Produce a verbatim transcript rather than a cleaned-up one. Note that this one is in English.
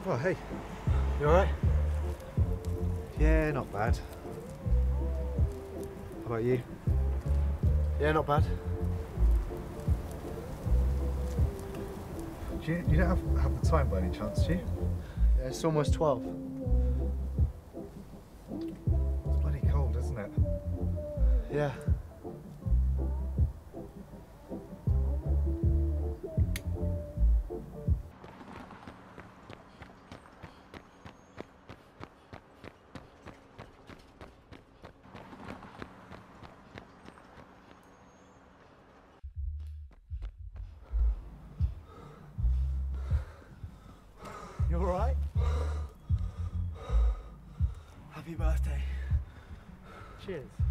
Oh, hey. You alright? Yeah, not bad. How about you? Yeah, not bad. Do you, you don't have, have the time by any chance, do you? Yeah, it's almost twelve. It's bloody cold, isn't it? Yeah. You alright? Happy birthday. Cheers.